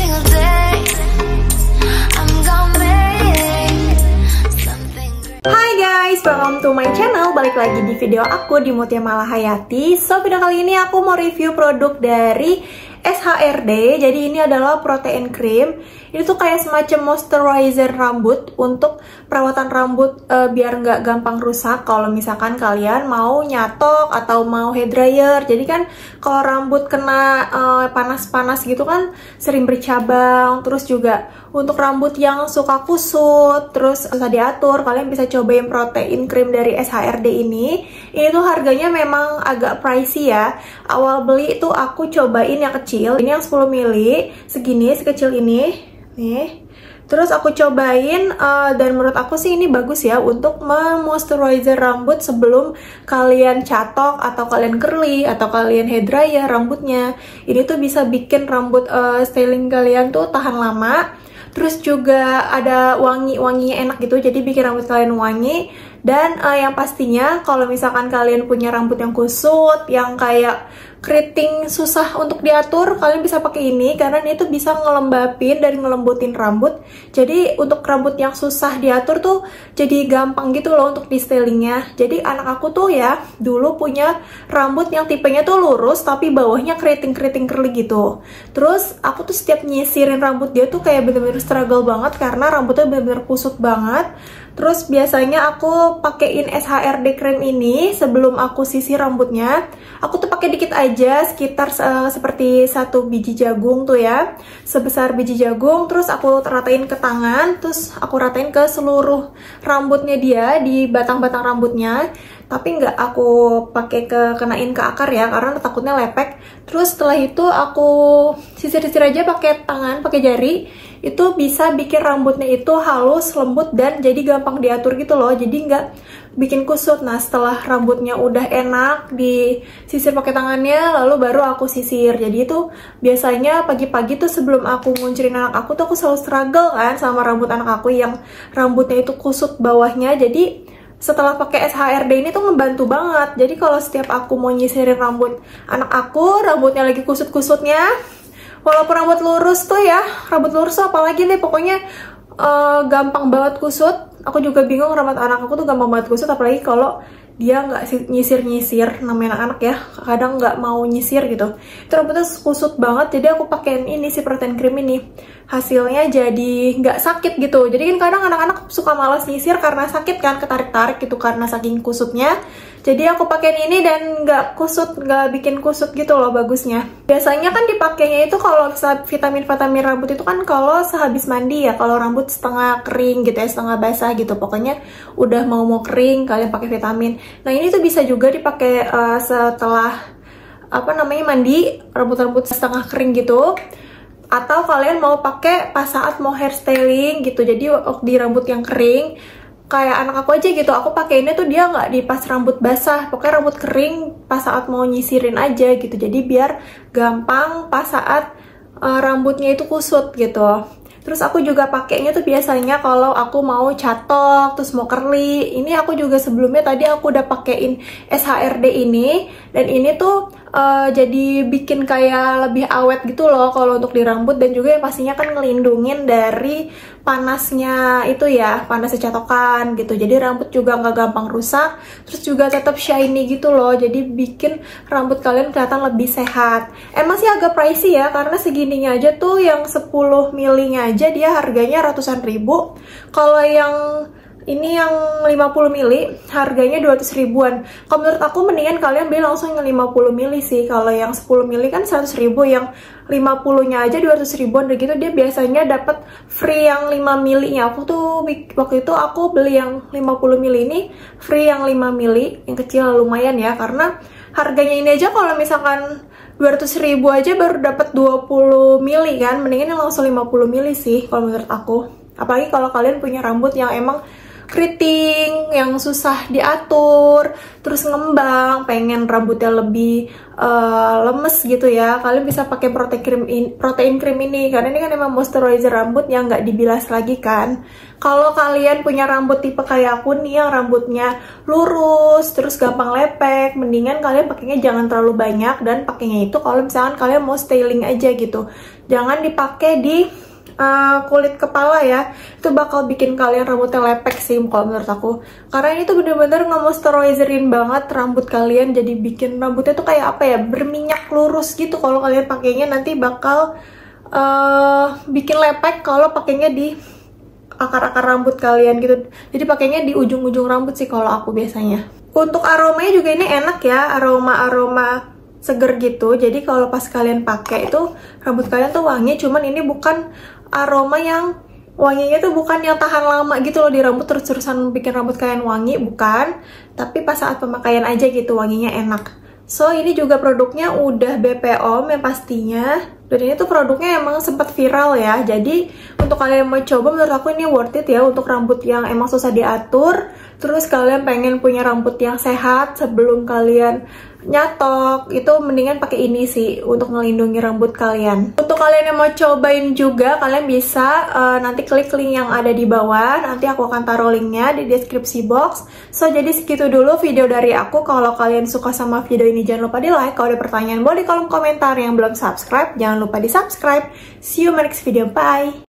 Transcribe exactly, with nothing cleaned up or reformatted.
single day. I'm gonna make something great. Hai guys, welcome to my channel. Balik lagi di video aku di Mutia Malahayati. So, video kali ini aku mau review produk dari S H R D. Jadi ini adalah protein cream. Ini tuh kayak semacam moisturizer rambut untuk perawatan rambut e, biar nggak gampang rusak kalau misalkan kalian mau nyatok atau mau hair dryer. Jadi kan kalau rambut kena panas-panas e, gitu kan sering bercabang. Terus juga untuk rambut yang suka kusut, terus susah diatur, kalian bisa cobain protein cream dari S H R D ini. Ini tuh harganya memang agak pricey ya. Awal beli itu aku cobain yang kecil. Ini yang sepuluh mili, segini, sekecil ini. Nih, terus aku cobain uh, dan menurut aku sih ini bagus ya untuk memoisturizer rambut sebelum kalian catok atau kalian curly atau kalian hair dryer rambutnya. Ini tuh bisa bikin rambut uh, styling kalian tuh tahan lama. Terus juga ada wangi-wanginya enak gitu, jadi bikin rambut kalian wangi. Dan uh, yang pastinya kalau misalkan kalian punya rambut yang kusut, yang kayak keriting susah untuk diatur, kalian bisa pakai ini karena ini tuh bisa ngelembapin dan ngelembutin rambut. Jadi untuk rambut yang susah diatur tuh jadi gampang gitu loh untuk di stylingnya. Jadi anak aku tuh ya dulu punya rambut yang tipenya tuh lurus tapi bawahnya keriting-keriting curly gitu. Terus aku tuh setiap nyisirin rambut dia tuh kayak bener-bener struggle banget karena rambutnya bener-bener kusut banget. Terus biasanya aku pakein S H R D cream ini sebelum aku sisir rambutnya. Aku tuh pakai dikit aja, sekitar uh, seperti satu biji jagung tuh ya, sebesar biji jagung. Terus aku ratain ke tangan, terus aku ratain ke seluruh rambutnya dia, di batang-batang rambutnya. Tapi nggak aku pakai ke kenain ke akar ya, karena takutnya lepek. Terus setelah itu aku sisir-sisir aja pakai tangan, pakai jari. Itu bisa bikin rambutnya itu halus, lembut, dan jadi gampang diatur gitu loh. Jadi nggak bikin kusut. Nah, setelah rambutnya udah enak disisir pakai tangannya, lalu baru aku sisir. Jadi itu biasanya pagi-pagi tuh sebelum aku nguncurin anak aku tuh aku selalu struggle kan sama rambut anak aku yang rambutnya itu kusut bawahnya. Jadi setelah pakai S H R D ini tuh ngebantu banget. Jadi kalau setiap aku mau nyisirin rambut anak aku, rambutnya lagi kusut-kusutnya, walaupun rambut lurus tuh ya, rambut lurus tuh apalagi deh, pokoknya uh, gampang banget kusut. Aku juga bingung rambut anak aku tuh gampang banget kusut, apalagi kalau dia nggak nyisir-nyisir, namanya anak-anak ya, kadang nggak mau nyisir gitu. Itu rambutnya kusut banget, jadi aku pakein ini si protein cream ini. Hasilnya jadi nggak sakit gitu. Jadi kan kadang anak-anak suka malas nyisir karena sakit kan, ketarik-tarik gitu karena saking kusutnya. Jadi aku pakein ini dan nggak kusut, nggak bikin kusut gitu loh bagusnya. Biasanya kan dipakainya itu kalau vitamin-vitamin rambut itu kan kalau sehabis mandi ya, kalau rambut setengah kering gitu ya, setengah basah gitu. Pokoknya udah mau-mau kering, kalian pakai vitamin. Nah ini tuh bisa juga dipakai uh, setelah apa namanya mandi, rambut-rambut setengah kering gitu. Atau kalian mau pakai pas saat mau hairstyling gitu, jadi di rambut yang kering. Kayak anak aku aja gitu, aku pakainya tuh dia nggak di pas rambut basah, pokoknya rambut kering pas saat mau nyisirin aja gitu. Jadi biar gampang pas saat uh, rambutnya itu kusut gitu. Terus aku juga pakainya tuh biasanya kalau aku mau catok, terus mau curly. Ini aku juga sebelumnya tadi aku udah pakein S H R D ini, dan ini tuh uh, jadi bikin kayak lebih awet gitu loh kalau untuk di rambut, dan juga yang pastinya kan ngelindungin dari panasnya itu ya, panasnya catokan gitu. Jadi rambut juga nggak gampang rusak, terus juga tetap shiny gitu loh. Jadi bikin rambut kalian kelihatan lebih sehat. Emang sih agak pricey ya, karena segininya aja tuh yang sepuluh milinya aja dia harganya ratusan ribu. Kalau yang ini yang lima puluh mili harganya dua ratus ribuan. Kalau menurut aku mendingan kalian beli langsung yang lima puluh mili sih. Kalau yang sepuluh mili kan seratus ribu, yang lima puluh-nya aja dua ratus ribuan. Dan gitu dia biasanya dapat free yang lima milinya. Aku tuh waktu itu aku beli yang lima puluh mili ini, free yang lima mili, yang kecil lumayan ya, karena harganya ini aja kalau misalkan dua ratus ribu aja baru dapat dua puluh mili kan. Mendingan yang langsung lima puluh mili sih kalau menurut aku. Apalagi kalau kalian punya rambut yang emang keriting, yang susah diatur, terus ngembang, pengen rambutnya lebih uh, lemes gitu ya, kalian bisa pakai protein cream ini, protein cream ini karena ini kan emang moisturizer rambut yang nggak dibilas lagi kan. Kalau kalian punya rambut tipe kayak aku nih yang rambutnya lurus terus gampang lepek, mendingan kalian pakainya jangan terlalu banyak, dan pakainya itu kalau misalkan kalian mau styling aja gitu. Jangan dipakai di Uh, kulit kepala ya, itu bakal bikin kalian rambutnya lepek sih kalau menurut aku, karena ini tuh bener-bener nge-moisturizerin banget rambut kalian, jadi bikin rambutnya tuh kayak apa ya, berminyak lurus gitu. Kalau kalian pakainya nanti bakal uh, bikin lepek kalau pakainya di akar-akar rambut kalian gitu, jadi pakainya di ujung-ujung rambut sih kalau aku biasanya. Untuk aromanya juga ini enak ya, aroma-aroma seger gitu, jadi kalau pas kalian pakai itu rambut kalian tuh wangi, cuman ini bukan aroma yang wanginya tuh bukan yang tahan lama gitu loh di rambut terus-terusan bikin rambut kalian wangi, bukan, tapi pas saat pemakaian aja gitu wanginya enak. So ini juga produknya udah B P O M yang pastinya, dan ini tuh produknya emang sempat viral ya, jadi untuk kalian mau coba menurut aku ini worth it ya, untuk rambut yang emang susah diatur, terus kalian pengen punya rambut yang sehat sebelum kalian nyatok, itu mendingan pakai ini sih untuk ngelindungi rambut kalian. Untuk kalian yang mau cobain juga, kalian bisa uh, nanti klik link yang ada di bawah, nanti aku akan taruh linknya di deskripsi box. So jadi segitu dulu video dari aku. Kalau kalian suka sama video ini jangan lupa di like, kalau ada pertanyaan boleh di kolom komentar, yang belum subscribe jangan lupa di subscribe. See you in my next video, bye.